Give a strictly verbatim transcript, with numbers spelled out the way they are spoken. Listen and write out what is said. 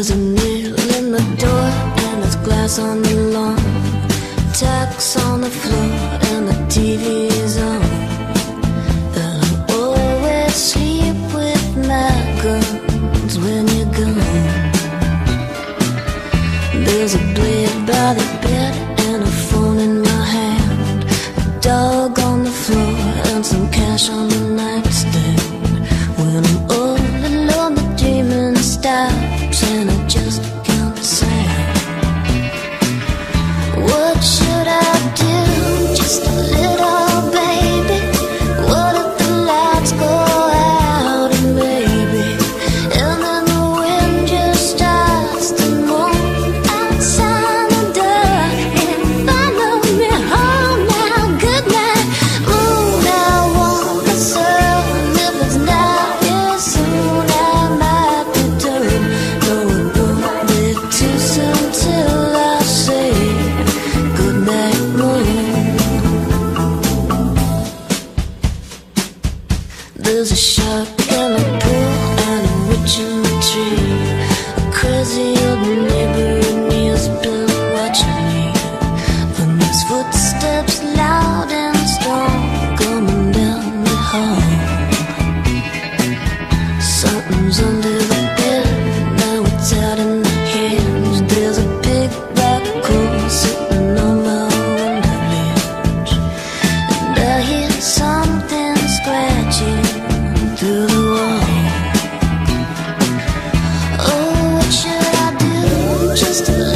There's a nail in the door and there's glass on the lawn, tacks on the floor and the T V's on. And I always sleep with my guns when you're gone. There's a blade by the bed and a phone in my hand, a dog on the floor and some cash on the nightstand. When I'm all alone the dreaming stops and I just can't stand. What should I do? Just a little baby. What if the lights go out and baby, and then the wind just starts to moan outside the door and follow me home now. Good night, moon. I want the sun. If it's not here soon, I might return. No, it won't be too soon till I say good night, moon. There's a shark in the pool and a witch in the tree, a crazy old neighbor and he's been watching me. And there's footsteps loud and strong coming down the hall. Something's under the bed, now it's out in the hands. There's a big black hole sitting on my window ledge, and I hear something scratching through the wall. Oh, what should I do? Just a